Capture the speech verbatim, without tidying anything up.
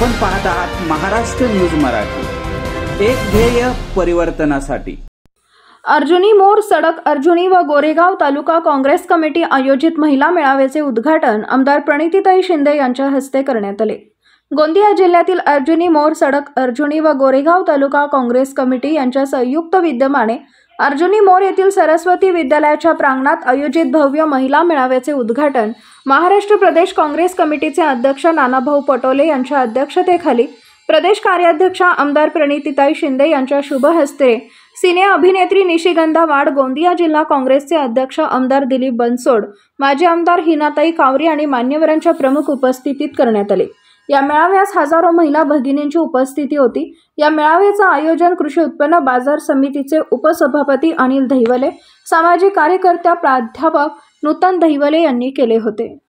आपण पाहत आहात महाराष्ट्र न्यूज मराठी, एक ध्येय परिवर्तनासाठी। अर्जुनी मोर सडक अर्जुनी व गोरेगाव तालुका काँग्रेस कमिटी आयोजित महिला मेळाव्याचे उद्घाटन आमदार प्रणितीताई शिंदे यांच्या हस्ते करण्यात आले। गोंदिया जिल्ह्यातील अर्जुनी मोर सडक अर्जुनी व गोरेगाव तालुका काँग्रेस कमिटी यांच्या संयुक्त विद्यमाने अर्जुनी मोर येथील सरस्वती विद्यालयाच्या प्रांगणात आयोजित भव्य महिला मेळाव्याचे उद्घाटन महाराष्ट्र प्रदेश काँग्रेस कमिटीचे अध्यक्ष नानाभाऊ पटोले यांच्या अध्यक्षतेखाली प्रदेश कार्याध्यक्ष आमदार प्रणितीताई शिंदे यांच्या शुभ हस्ते सिने अभिनेत्री निशिगंधा वाड, गोंदिया जिल्हा काँग्रेसचे अध्यक्ष आमदार दिलीप बनसोड, माजी आमदार हिनाताई कावरी आणि मान्यवरांच्या प्रमुख उपस्थितीत करण्यात आले। या मेळाव्यास हजारो महिला भगिनींची उपस्थिती होती। या मेळाव्याचे आयोजन कृषी उत्पन्न बाजार समितीचे उपसभापती अनिल दहिवले, सामाजिक कार्यकर्त्या प्राध्यापक नूतन दहिवले यांनी केले होते।